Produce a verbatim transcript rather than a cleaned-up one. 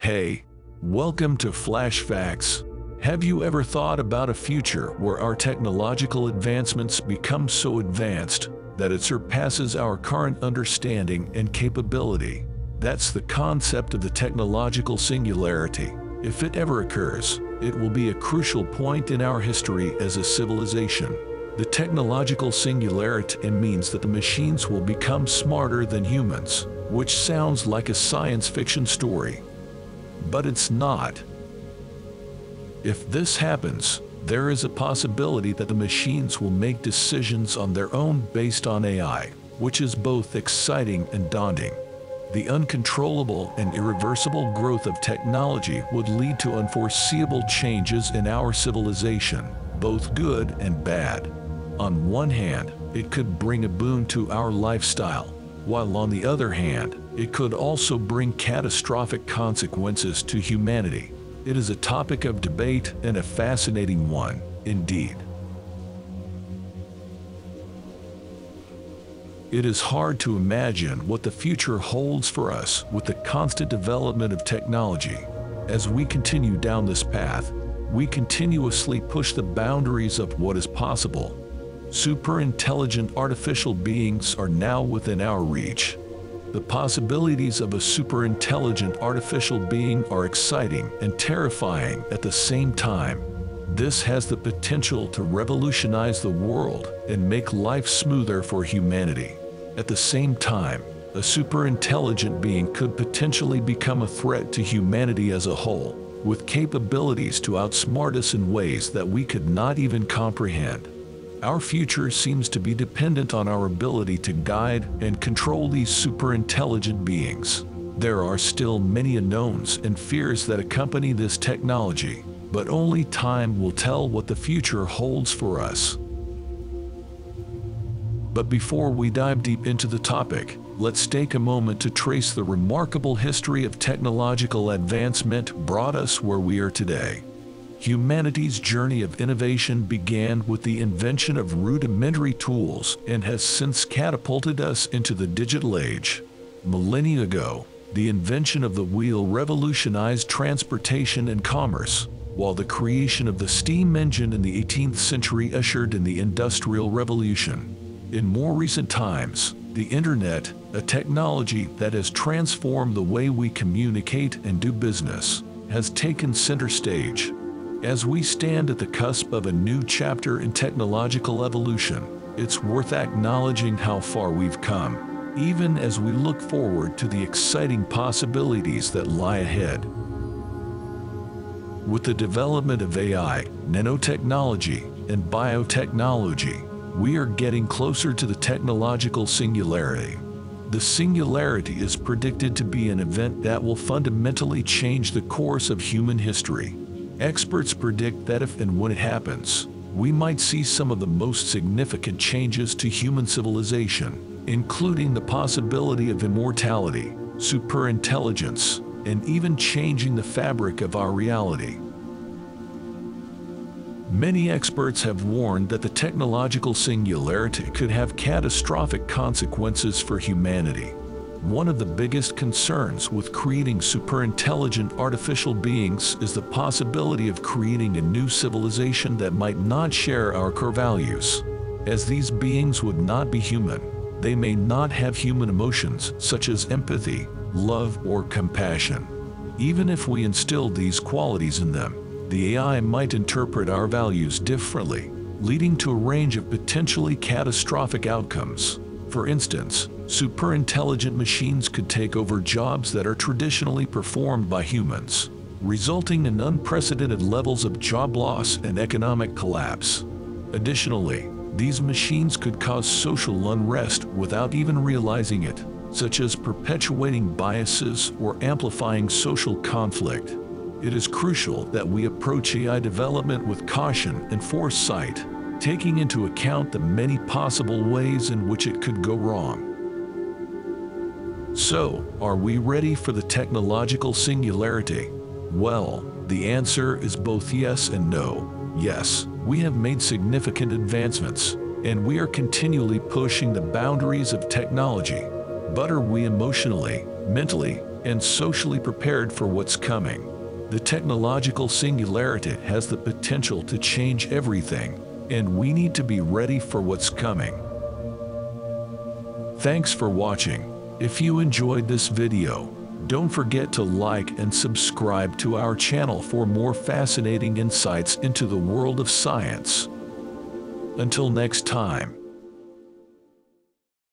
Hey, welcome to Flash Facts. Have you ever thought about a future where our technological advancements become so advanced that it surpasses our current understanding and capability? That's the concept of the technological singularity. If it ever occurs, it will be a crucial point in our history as a civilization. The technological singularity means that the machines will become smarter than humans, which sounds like a science fiction story. But it's not. If this happens, there is a possibility that the machines will make decisions on their own based on A I, which is both exciting and daunting. The uncontrollable and irreversible growth of technology would lead to unforeseeable changes in our civilization, both good and bad. On one hand, it could bring a boon to our lifestyle, while on the other hand, it could also bring catastrophic consequences to humanity. It is a topic of debate and a fascinating one, indeed. It is hard to imagine what the future holds for us with the constant development of technology. As we continue down this path, we continuously push the boundaries of what is possible. Super-intelligent artificial beings are now within our reach. The possibilities of a super-intelligent artificial being are exciting and terrifying at the same time. This has the potential to revolutionize the world and make life smoother for humanity. At the same time, a super-intelligent being could potentially become a threat to humanity as a whole, with capabilities to outsmart us in ways that we could not even comprehend. Our future seems to be dependent on our ability to guide and control these super-intelligent beings. There are still many unknowns and fears that accompany this technology, but only time will tell what the future holds for us. But before we dive deep into the topic, let's take a moment to trace the remarkable history of technological advancement brought us where we are today. Humanity's journey of innovation began with the invention of rudimentary tools and has since catapulted us into the digital age. Millennia ago, the invention of the wheel revolutionized transportation and commerce, while the creation of the steam engine in the eighteenth century ushered in the Industrial Revolution. In more recent times, the internet, a technology that has transformed the way we communicate and do business, has taken center stage. As we stand at the cusp of a new chapter in technological evolution, it's worth acknowledging how far we've come, even as we look forward to the exciting possibilities that lie ahead. With the development of A I, nanotechnology, and biotechnology, we are getting closer to the technological singularity. The singularity is predicted to be an event that will fundamentally change the course of human history. Experts predict that if and when it happens, we might see some of the most significant changes to human civilization, including the possibility of immortality, superintelligence, and even changing the fabric of our reality. Many experts have warned that the technological singularity could have catastrophic consequences for humanity. One of the biggest concerns with creating superintelligent artificial beings is the possibility of creating a new civilization that might not share our core values. As these beings would not be human, they may not have human emotions such as empathy, love, or compassion. Even if we instilled these qualities in them, the A I might interpret our values differently, leading to a range of potentially catastrophic outcomes. For instance, superintelligent machines could take over jobs that are traditionally performed by humans, resulting in unprecedented levels of job loss and economic collapse. Additionally, these machines could cause social unrest without even realizing it, such as perpetuating biases or amplifying social conflict. It is crucial that we approach A I development with caution and foresight, taking into account the many possible ways in which it could go wrong. So, are we ready for the technological singularity? Well, the answer is both yes and no. Yes, we have made significant advancements, and we are continually pushing the boundaries of technology. But are we emotionally, mentally, and socially prepared for what's coming. The technological singularity has the potential to change everything, and we need to be ready for what's coming. Thanks for watching. If you enjoyed this video, don't forget to like and subscribe to our channel for more fascinating insights into the world of science. Until next time.